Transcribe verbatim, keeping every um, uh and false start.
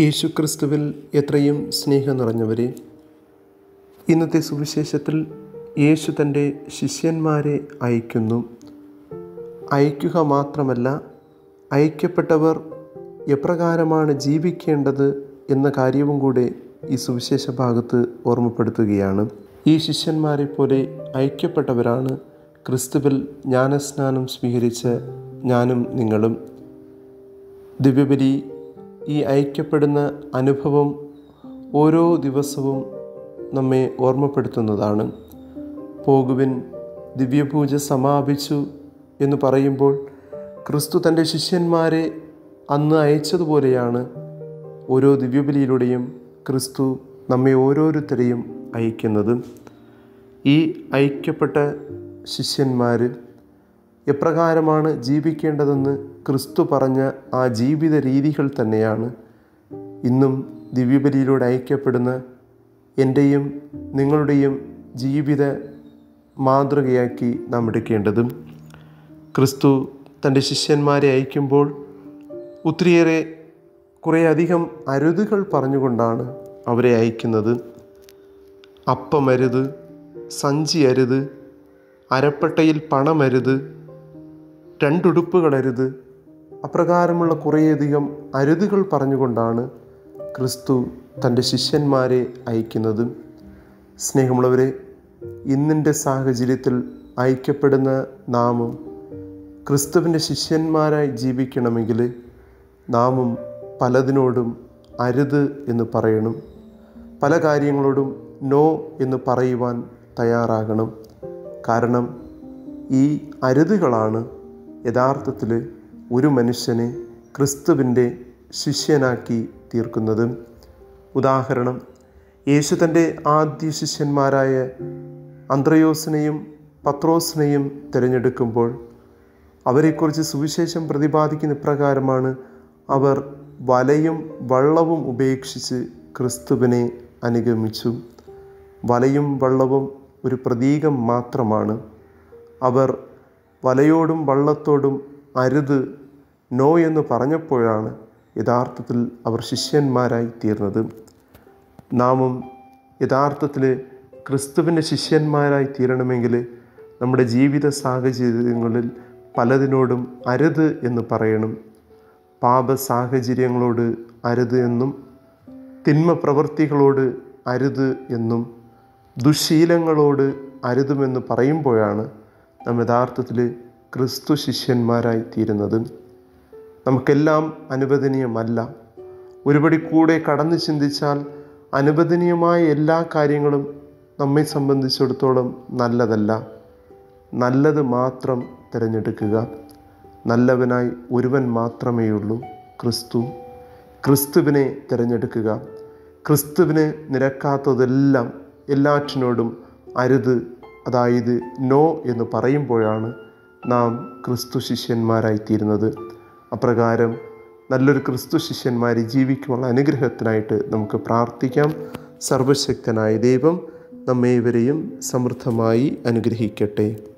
യേശുക്രിസ്തുവിൽ എത്രയും സ്നേഹം നിറഞ്ഞവരെ, ഇന്നത്തെ സുവിശേഷത്തിൽ യേശു തൻ്റെ ശിഷ്യന്മാരെ അയക്കുന്നു. അയക്കുക മാത്രമല്ല, അയക്കപ്പെട്ടവർ എപ്രകാരമാണ് ജീവിക്കേണ്ടത് എന്ന കാര്യവും കൂടെ ഈ സുവിശേഷ ഭാഗത്ത് ഓർമ്മപ്പെടുത്തുകയാണ്. ഈ ശിഷ്യന്മാരെ പോലെ അയക്കപ്പെട്ടവരാണ് ക്രിസ്തുവിൽ ജ്ഞാനസ്നാനം സ്വീകരിച്ച ഞാനും നിങ്ങളും. ദിവ്യബലി ഈ അയക്കപ്പെടുന്ന അനുഭവം ഓരോ ദിവസവും നമ്മെ ഓർമ്മപ്പെടുത്തുന്നതാണ്. പോകുവിൻ, ദിവ്യപൂജ സമാപിച്ചു എന്ന് പറയുമ്പോൾ ക്രിസ്തു തൻ്റെ ശിഷ്യന്മാരെ അന്ന് അയച്ചതുപോലെയാണ് ഓരോ ദിവ്യബലിയിലൂടെയും ക്രിസ്തു നമ്മെ ഓരോരുത്തരെയും അയക്കുന്നത്. ഈ അയക്കപ്പെട്ട ശിഷ്യന്മാർ എപ്രകാരമാണ് ജീവിക്കേണ്ടതെന്ന് ക്രിസ്തു പറഞ്ഞ ആ ജീവിത രീതികൾ തന്നെയാണ് ഇന്നും ദിവ്യബലിയിലൂടെ അയക്കപ്പെടുന്ന എൻ്റെയും നിങ്ങളുടെയും ജീവിത മാതൃകയാക്കി നാം എടുക്കേണ്ടതും. ക്രിസ്തു തൻ്റെ ശിഷ്യന്മാരെ അയക്കുമ്പോൾ ഒത്തിരിയേറെ കുറേയധികം അരുതുകൾ പറഞ്ഞുകൊണ്ടാണ് അവരെ അയക്കുന്നത്. അപ്പമരുത്, സഞ്ചി അരുത്, അരപ്പട്ടയിൽ പണമരുത്, രണ്ടുടുപ്പുകളരുത്, അപ്രകാരമുള്ള കുറേയധികം അരുതുകൾ പറഞ്ഞുകൊണ്ടാണ് ക്രിസ്തു തൻ്റെ ശിഷ്യന്മാരെ അയക്കുന്നത്. സ്നേഹമുള്ളവരെ, ഇന്നിൻ്റെ സാഹചര്യത്തിൽ അയക്കപ്പെടുന്ന നാമും ക്രിസ്തുവിൻ്റെ ശിഷ്യന്മാരായി ജീവിക്കണമെങ്കിൽ നാമും പലതിനോടും അരുത് എന്ന് പറയണം. പല കാര്യങ്ങളോടും നോ എന്ന് പറയുവാൻ തയ്യാറാകണം. കാരണം ഈ അരുതുകളാണ് യഥാർത്ഥത്തിൽ ഒരു മനുഷ്യനെ ക്രിസ്തുവിൻ്റെ ശിഷ്യനാക്കി തീർക്കുന്നത്. ഉദാഹരണം, യേശു തൻ്റെ ആദ്യ ശിഷ്യന്മാരായ അന്ത്രയോസിനെയും പത്രോസിനെയും തിരഞ്ഞെടുക്കുമ്പോൾ അവരെക്കുറിച്ച് സുവിശേഷം പ്രതിപാദിക്കുന്ന ഇപ്രകാരമാണ്: അവർ വലയും വള്ളവും ഉപേക്ഷിച്ച് ക്രിസ്തുവിനെ അനുഗമിച്ചു. വലയും വള്ളവും ഒരു പ്രതീകം മാത്രമാണ്. അവർ വലയോടും വള്ളത്തോടും അരുത്, നോ എന്ന് പറഞ്ഞപ്പോഴാണ് യഥാർത്ഥത്തിൽ അവർ ശിഷ്യന്മാരായി തീർന്നത്. നാമും യഥാർത്ഥത്തിൽ ക്രിസ്തുവിൻ്റെ ശിഷ്യന്മാരായി തീരണമെങ്കിൽ നമ്മുടെ ജീവിത സാഹചര്യങ്ങളിൽ പലതിനോടും അരുത് എന്ന് പറയണം. പാപ സാഹചര്യങ്ങളോട് അരുത് എന്നും, തിന്മ പ്രവൃത്തികളോട് അരുത് എന്നും, ദുശീലങ്ങളോട് അരുതുമെന്ന് പറയുമ്പോഴാണ് നാം യഥാർത്ഥത്തിൽ ക്രിസ്തു ശിഷ്യന്മാരായി തീരുന്നത്. നമുക്കെല്ലാം അനുവദനീയമല്ല. ഒരുപടി കൂടെ കടന്നു ചിന്തിച്ചാൽ അനുവദനീയമായ എല്ലാ കാര്യങ്ങളും നമ്മെ സംബന്ധിച്ചിടത്തോളം നല്ലതല്ല. നല്ലത് മാത്രം തിരഞ്ഞെടുക്കുക. നല്ലവനായി ഒരുവൻ മാത്രമേയുള്ളൂ, ക്രിസ്തു. ക്രിസ്തുവിനെ തിരഞ്ഞെടുക്കുക. ക്രിസ്തുവിന് നിരക്കാത്തതെല്ലാം, എല്ലാറ്റിനോടും അരുത്, അതായത് നോ എന്ന് പറയുമ്പോഴാണ് നാം ക്രിസ്തു ശിഷ്യന്മാരായിത്തീരുന്നത്. അപ്രകാരം നല്ലൊരു ക്രിസ്തു ശിഷ്യന്മാരെ ജീവിക്കുവാനുള്ള അനുഗ്രഹത്തിനായിട്ട് നമുക്ക് പ്രാർത്ഥിക്കാം. സർവശക്തനായ ദൈവം നമ്മേവരെയും സമൃദ്ധമായി അനുഗ്രഹിക്കട്ടെ.